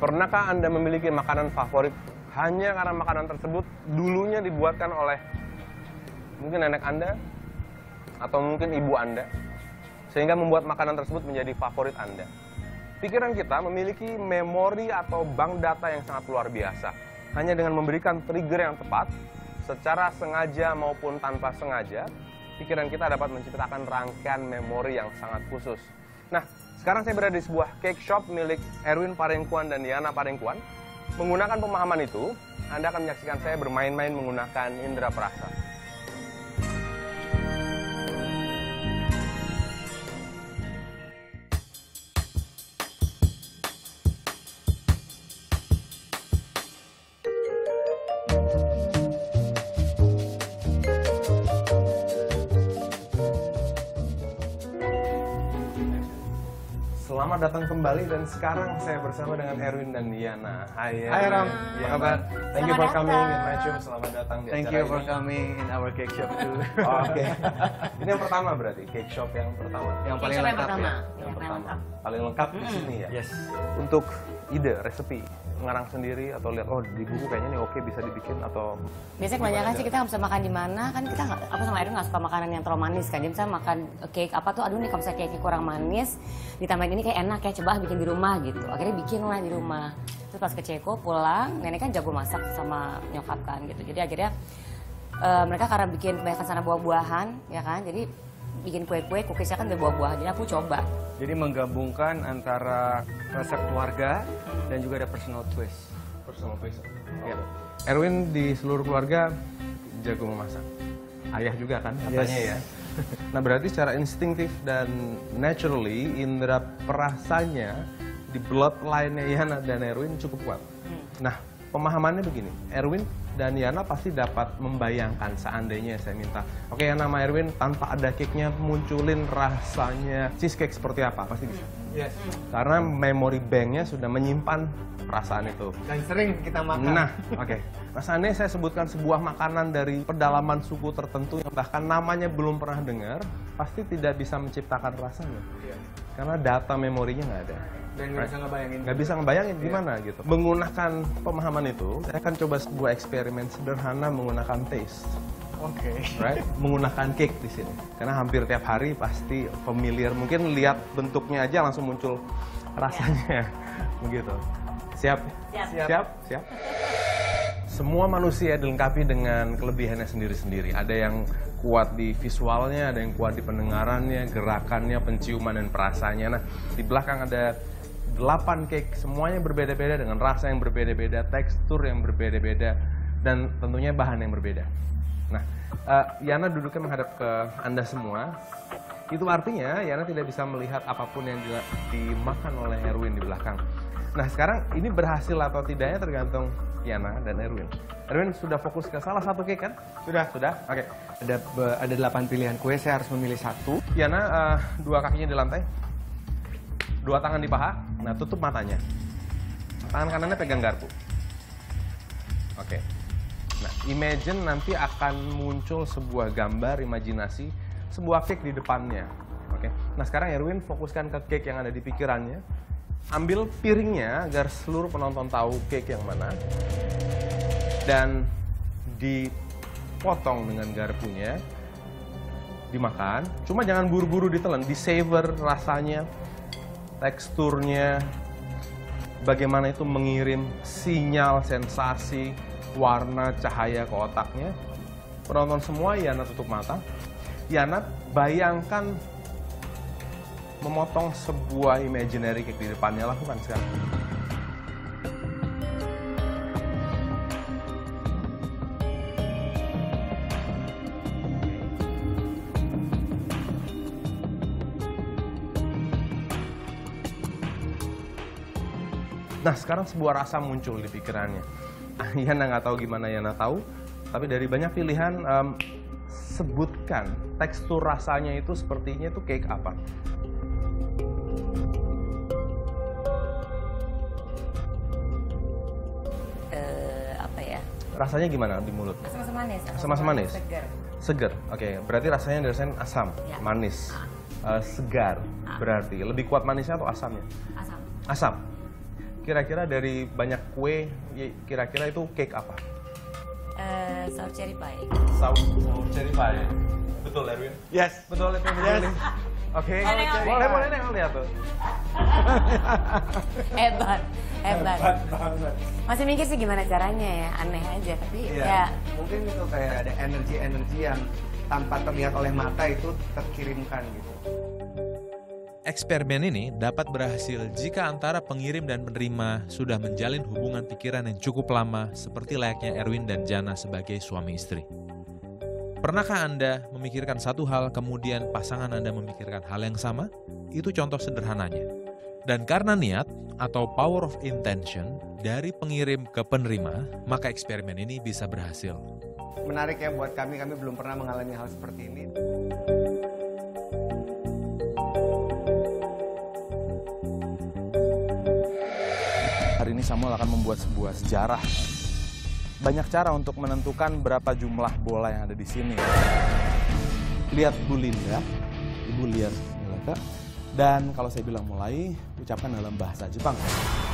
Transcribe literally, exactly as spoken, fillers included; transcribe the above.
Pernahkah Anda memiliki makanan favorit hanya karena makanan tersebut dulunya dibuatkan oleh mungkin nenek Anda atau mungkin ibu Anda, sehingga membuat makanan tersebut menjadi favorit Anda? Pikiran kita memiliki memori atau bank data yang sangat luar biasa. Hanya dengan memberikan trigger yang tepat, secara sengaja maupun tanpa sengaja, pikiran kita dapat menciptakan rangkaian memori yang sangat khusus. Nah, sekarang saya berada di sebuah cake shop milik Erwin Parengkuan dan Yana Parengkuan. Menggunakan pemahaman itu, Anda akan menyaksikan saya bermain-main menggunakan indera perasa. Selamat datang kembali dan sekarang saya bersama dengan Erwin dan Yana. Hai, Hai Ram, apa kabar? Thank you for Selamat coming in datang. my show. Selamat datang di Thank acara you for ini. coming in our cake shop too. Oh, Oke, ini yang pertama berarti cake shop yang pertama. Yang paling Cake shop yang lengkap pertama. ya. Yang Yang pertama, lengkap. paling lengkap di sini ya. Yes. Untuk ide, resepi, ngarang sendiri atau lihat oh di buku kayaknya nih oke bisa dibikin atau Biasanya kebanyakan sih kita nggak bisa makan di mana, kan kita nggak, aku sama Erwin nggak suka makanan yang terlalu manis kan. Dia misalnya makan cake apa tuh, aduh nih kalau misalnya cake kurang manis, ditambahin ini kayak enak ya, coba bikin di rumah gitu. Akhirnya bikin lah di rumah. Terus pas ke Ceko pulang, nenek kan jago masak sama nyokap kan gitu. Jadi akhirnya eh, mereka karena bikin kebanyakan sana buah-buahan ya kan, jadi bikin kue-kue, cookiesnya kan berbuah-buah. Jadi aku coba. Jadi menggabungkan antara resep keluarga dan juga ada personal twist. personal twist. Ya. Erwin di seluruh keluarga jago memasak. Ayah juga kan katanya Yes. ya. Nah berarti secara instinktif dan naturally indera perasanya di bloodline-nya Yana dan Erwin cukup kuat. Nah pemahamannya begini, Erwin dan Yana pasti dapat membayangkan seandainya saya minta, oke ya nama Erwin tanpa ada cake-nya munculin rasanya cheesecake seperti apa, pasti bisa. Yes. Karena memory bank-nya sudah menyimpan perasaan itu. Dan sering kita makan. Nah, oke. Nah, seandainya saya sebutkan sebuah makanan dari pedalaman suku tertentu yang bahkan namanya belum pernah dengar, pasti tidak bisa menciptakan rasanya. Iya. Karena data memorinya nggak ada. Dan nggak bisa ngebayangin. Nggak bisa ngebayangin gimana gitu. Menggunakan pemahaman itu, saya akan coba sebuah eksperimen sederhana menggunakan taste. Oke. Right? Menggunakan cake di sini. Karena hampir tiap hari pasti familiar. Mungkin lihat bentuknya aja langsung muncul rasanya. Begitu. Siap? Siap. Siap? Siap. Semua manusia dilengkapi dengan kelebihannya sendiri-sendiri. Ada yang kuat di visualnya, ada yang kuat di pendengarannya, gerakannya, penciuman, dan perasanya. Nah, di belakang ada delapan cake. Semuanya berbeda-beda dengan rasa yang berbeda-beda, tekstur yang berbeda-beda, dan tentunya bahan yang berbeda. Nah, uh, Yana duduknya menghadap ke Anda semua. Itu artinya Yana tidak bisa melihat apapun yang di- dimakan oleh Erwin di belakang. Nah, sekarang ini berhasil atau tidaknya tergantung Yana dan Erwin. Erwin sudah fokus ke salah satu cake kan? Sudah, sudah. Oke. Ada be- ada delapan pilihan kue, saya harus memilih satu. Yana, uh, dua kakinya di lantai, dua tangan di paha. Nah, tutup matanya. Tangan kanannya pegang garpu. Oke. Nah, imagine nanti akan muncul sebuah gambar, imajinasi, sebuah cake di depannya. Oke. Nah, sekarang Erwin fokuskan ke cake yang ada di pikirannya. Ambil piringnya agar seluruh penonton tahu cake yang mana. Dan dipotong dengan garpunya. Dimakan. Cuma jangan buru-buru ditelan, di-savor rasanya, teksturnya, bagaimana itu mengirim sinyal, sensasi, warna, cahaya ke otaknya. Penonton semua, Yana tutup mata. Yana bayangkan memotong sebuah imaginary cake di depannya. Lakukan sekarang. Nah, sekarang sebuah rasa muncul di pikirannya. Yana nggak tahu gimana Yana tahu, tapi dari banyak pilihan, em, sebutkan tekstur rasanya itu sepertinya itu cake apa. Eh, apa ya? Rasanya gimana di mulut? Sama-sama manis. Sama-sama manis? Segar. Seger, oke. Berarti rasanya dirasain asam, Ya. manis, Eh, segar. Ah. Berarti lebih kuat manisnya atau asamnya? Asam. Asam. Kira-kira dari banyak kue, kira-kira itu cake apa? Eh, sour cherry pie. Saus saus cherry pie. Betul, Erwin? Yes. Betul itu Yes. Oke. Boleh, boleh. Boleh, boleh nengok lihat tuh. Hebat, hebat. Hebat banget. Masih mikir sih gimana caranya ya, aneh aja. Tapi Iya. ya Mungkin itu kayak ada energi-energi yang tanpa terlihat oleh mata itu terkirimkan gitu. Eksperimen ini dapat berhasil jika antara pengirim dan penerima sudah menjalin hubungan pikiran yang cukup lama seperti layaknya Erwin dan Jana sebagai suami istri. Pernahkah Anda memikirkan satu hal kemudian pasangan Anda memikirkan hal yang sama? Itu contoh sederhananya. Dan karena niat atau power of intention dari pengirim ke penerima, maka eksperimen ini bisa berhasil. Menarik ya buat kami, kami belum pernah mengalami hal seperti ini. Hari ini Samuel akan membuat sebuah sejarah. Banyak cara untuk menentukan berapa jumlah bola yang ada di sini. Lihat Bu Linda, Ibu lihat Milaka. Dan kalau saya bilang mulai, ucapkan dalam bahasa Jepang.